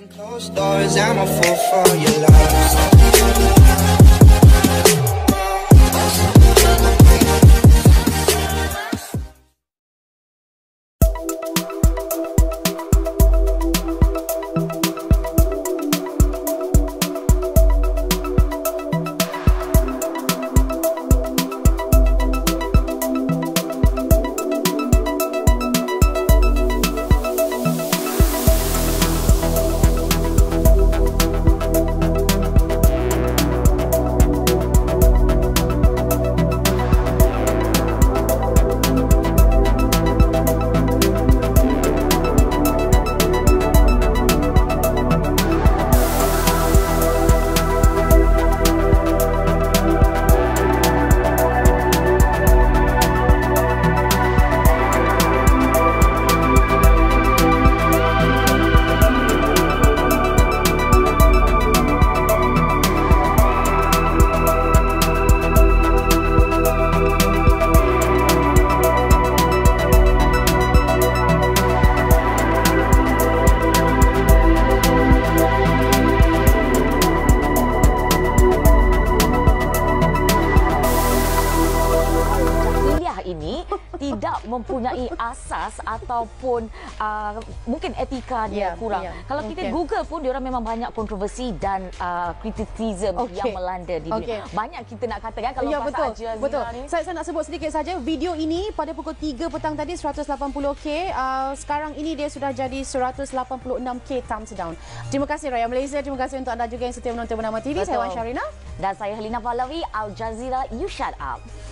Closed doors, I'm a fool for your love. Ini tidak mempunyai asas ataupun mungkin etika dia kurang. Kalau kita Google pun diorang memang banyak kontroversi dan kritisisme yang melanda di dunia. Banyak kita nak katakan kalau pasal Al Jazeera ni. Saya nak sebut sedikit saja video ini pada pukul 3 petang tadi 180K. Sekarang ini dia sudah jadi 186K thumbs down. Terima kasih Raya Malaysia. Terima kasih untuk anda juga yang setia menonton Bernama TV. Saya Wan Syarina dan saya Helena Pahlavi. Al Jazeera, you shut up.